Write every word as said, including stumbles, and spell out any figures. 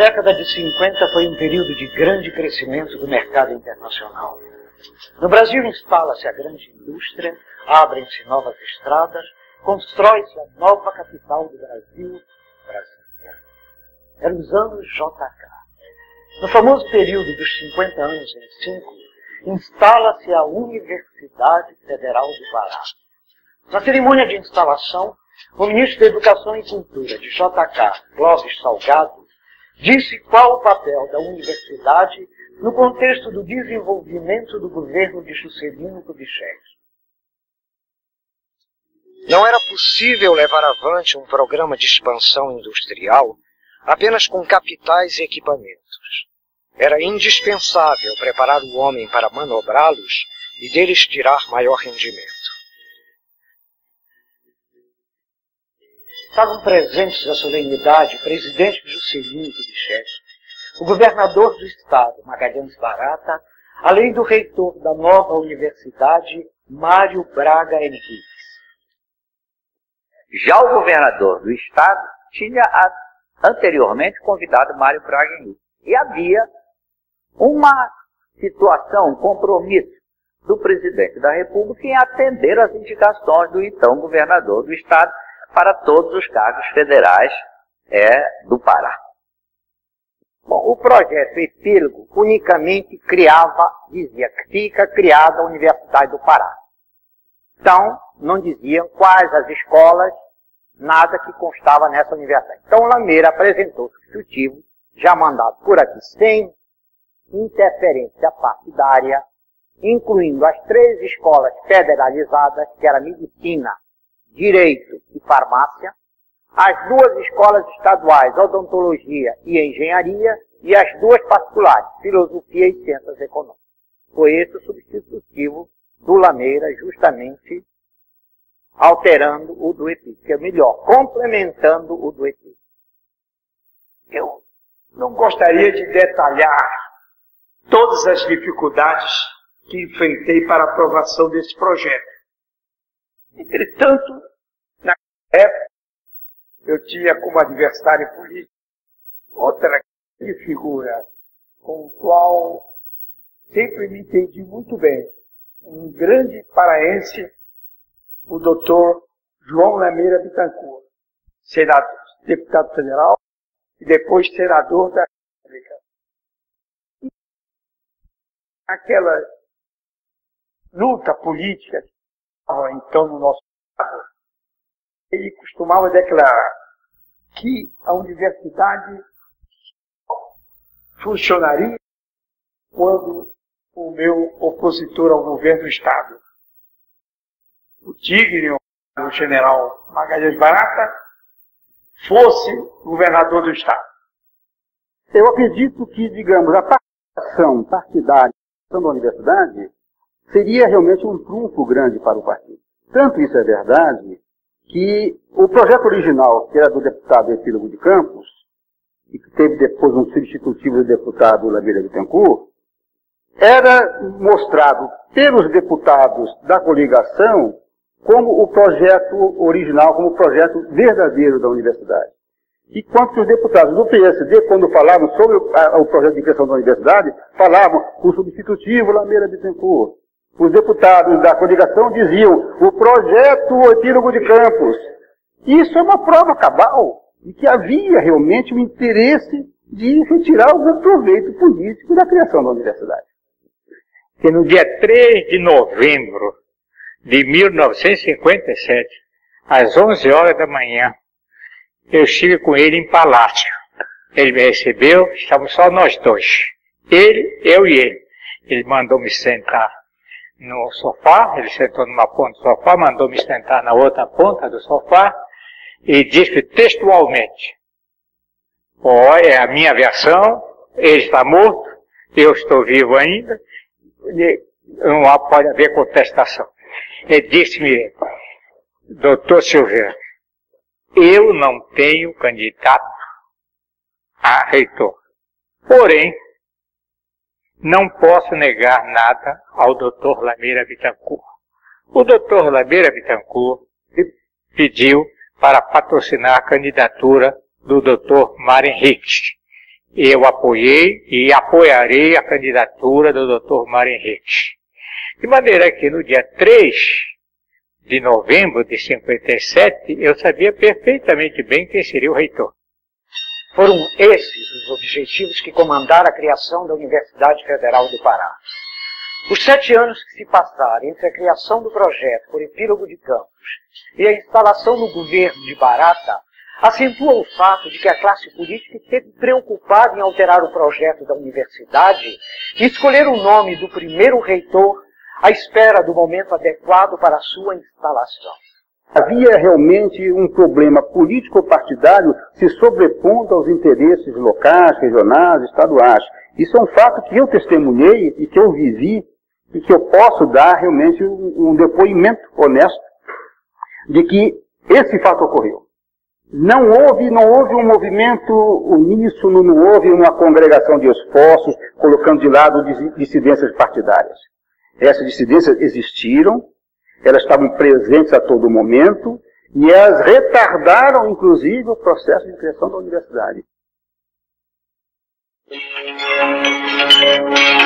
década de cinquenta foi um período de grande crescimento do mercado internacional. No Brasil instala-se a grande indústria, abrem-se novas estradas, constrói-se a nova capital do Brasil, Brasília. Eram os anos J K. No famoso período dos cinquenta anos em cinco, instala-se a Universidade Federal do Pará. Na cerimônia de instalação, o ministro da Educação e Cultura de J K, Clóvis Salgado, disse qual o papel da universidade no contexto do desenvolvimento do governo de Juscelino Kubitschek. Não era possível levar avante um programa de expansão industrial apenas com capitais e equipamentos. Era indispensável preparar o homem para manobrá-los e deles tirar maior rendimento. Estavam presentes à solenidade o presidente Juscelino Kubitschek, o governador do estado, Magalhães Barata, além do reitor da nova universidade, Mário Braga Henriques. Já o governador do estado tinha anteriormente convidado Mário Braga Henriques. E havia uma situação, um compromisso do presidente da República em atender às indicações do então governador do estado para todos os cargos federais é, do Pará. Bom, o projeto Epílogo unicamente criava, dizia que fica criada a Universidade do Pará. Então, não diziam quais as escolas, nada que constava nessa universidade. Então, Lameira apresentou o substitutivo, já mandado por aqui, sem interferência partidária, incluindo as três escolas federalizadas, que era Medicina, Direito e Farmácia, as duas escolas estaduais, Odontologia e Engenharia, e as duas particulares, Filosofia e Ciências Econômicas. Foi esse o substitutivo do Lameira, justamente alterando o do Epílogo, que é melhor, complementando o do Epílogo. Eu não gostaria de detalhar todas as dificuldades que enfrentei para a aprovação desse projeto. Entretanto, na época, eu tinha como adversário político outra figura com o qual sempre me entendi muito bem, um grande paraense, o doutor João Lameira Bittencourt, senador, deputado federal e depois senador da República. E aquela luta política então no nosso estado, ele costumava declarar que a universidade funcionaria quando o meu opositor ao governo do estado, o Tigre, o general Magalhães Barata, fosse governador do estado. Eu acredito que, digamos, a participação partidária da universidade seria realmente um trunfo grande para o partido. Tanto isso é verdade que o projeto original, que era do deputado Epílogo de Campos, e que teve depois um substitutivo do deputado Lameira Bittencourt, era mostrado pelos deputados da coligação como o projeto original, como o projeto verdadeiro da universidade. Enquanto que os deputados do P S D, quando falavam sobre o, a, o projeto de criação da universidade, falavam o substitutivo Lameira Bittencourt. Os deputados da coligação diziam o projeto Epílogo de Campos. Isso é uma prova cabal de que havia realmente o interesse de retirar algum proveito político da criação da universidade. Que no dia três de novembro de mil novecentos e cinquenta e sete, às onze horas da manhã, eu estive com ele em palácio. Ele me recebeu, estávamos só nós dois. Ele, eu e ele. Ele mandou me sentar no sofá, ele sentou numa ponta do sofá, mandou me sentar na outra ponta do sofá e disse textualmente: ó, é a minha versão, ele está morto, eu estou vivo ainda, não pode haver contestação. Ele disse-me: doutor Silveira, eu não tenho candidato a reitor, porém, não posso negar nada ao doutor Lameira Bittencourt. O doutor Lameira Bittencourt pediu para patrocinar a candidatura do doutor Mário Henriques. eu apoiei e apoiarei a candidatura do doutor Mário Henrique. De maneira que no dia três de novembro de cinquenta e sete, eu sabia perfeitamente bem quem seria o reitor. Foram esses os objetivos que comandaram a criação da Universidade Federal do Pará. Os sete anos que se passaram entre a criação do projeto por Epílogo de Campos e a instalação no governo de Barata acentuam o fato de que a classe política esteve preocupada em alterar o projeto da universidade e escolher o nome do primeiro reitor à espera do momento adequado para a sua instalação. Havia realmente um problema político-partidário se sobrepondo aos interesses locais, regionais, estaduais. Isso é um fato que eu testemunhei e que eu vivi e que eu posso dar realmente um, um depoimento honesto de que esse fato ocorreu. Não houve, não houve um movimento uníssono, não houve uma congregação de esforços colocando de lado dissidências partidárias. Essas dissidências existiram, elas estavam presentes a todo momento e elas retardaram, inclusive, o processo de criação da universidade.